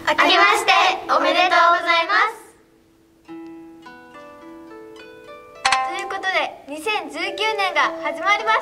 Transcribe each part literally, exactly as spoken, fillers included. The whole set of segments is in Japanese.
明けましておめでとうございます。ということでにせんじゅうきゅうねんが始まりました。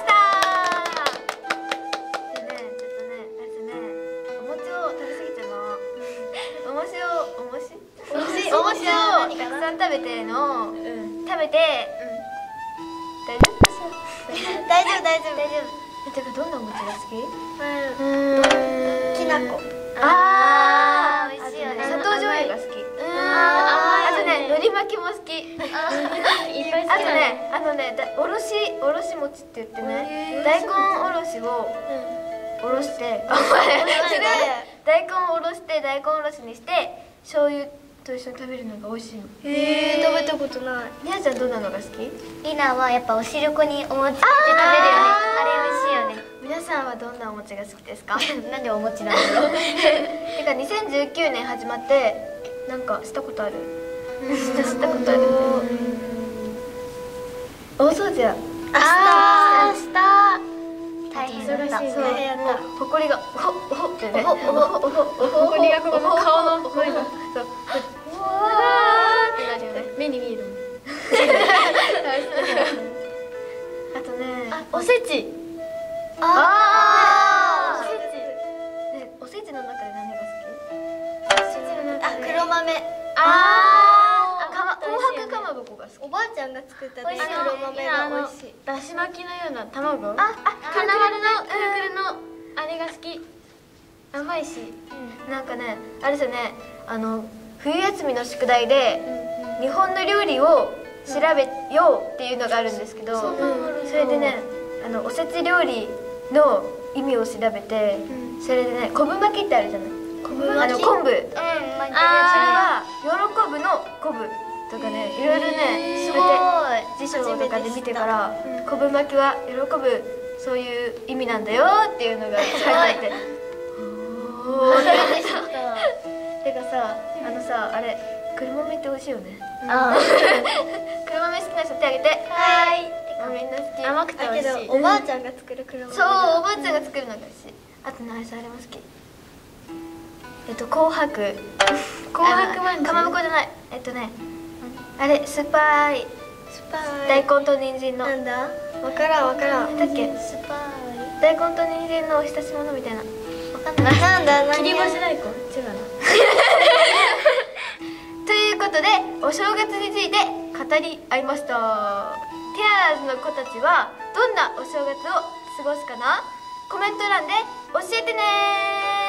でね、ちょっとね、私ね、お餅を食べ過ぎちゃうの。お餅を、お餅お餅お餅をたくさん食べての、うん、食べて、うん、大丈夫大丈夫大丈夫大丈夫。てかどんなお餅が好き？うん、きなこ。ああ、美味しいよね。砂糖醤油が好き。あとね、海苔巻きも好き。あとね、あのね、おろしおろし餅って言ってね、大根おろしをおろして、大根をおろして大根おろしにして醤油と一緒に食べるのが美味しいの。 へえ、食べたことない。 りなちゃんどんなのが好き？ りなはやっぱお汁粉にお餅入れて食べるよね。あれ美味しいよね。 皆さんはどんなお餅が好きですか？ なんでお餅なんだろう。 てかにせんじゅうきゅうねん始まってなんかしたことある？したしたことある？大掃除は？ ああ、した大変だった。 そう、もうほこりがおほおほってね、 おほおほおほほこりがこの顔のほこりがそう、うわーってなるよね。目に見えるもん。あとね、おせち。ああ、おせち。ね、おせちの中で何が好き？おせちの中で。 あ、黒豆。 ああ、かま、紅白かまぼこが好き。 おばあちゃんが作った黒豆が美味しい。 だし巻きのような卵。あ、あ、金丸のくるくるのあれが好き。甘いし。なんかね、あれですよね。あの冬休みの宿題で日本の料理を調べようっていうのがあるんですけど、それでね、あのおせち料理の意味を調べて、うん、それでね、昆布巻きってあるじゃない。昆布巻き、あの昆布、うん、巻いてるやつは喜ぶの昆布とかね、いろいろね、そうやって辞書とかで見てから、昆布巻きは喜ぶ、そういう意味なんだよっていうのが書いてあって、おーってかさ、あのさ、あれ黒豆って美味しいよね。黒豆好きな人手あげて。はい。みんな好き。甘くて美味しい。 おばあちゃんが作る黒豆。 そう、おばあちゃんが作るのが美味しい。あとね、あれさ、あれも好き。えっと紅白。紅白まんじゅう。かまぼこじゃない。えっとね、あれスパーイ。 スパーイ。 大根と人参の。 なんだ？わからんわからん。 だっけ？ スパーイ。 大根と人参のおひたしものみたいな。わかんない。 なんだ？ 切り干し大根。違うな。ということで、お正月について語り合いました。テアラーズの子たちはどんなお正月を過ごすかな？コメント欄で教えてねー。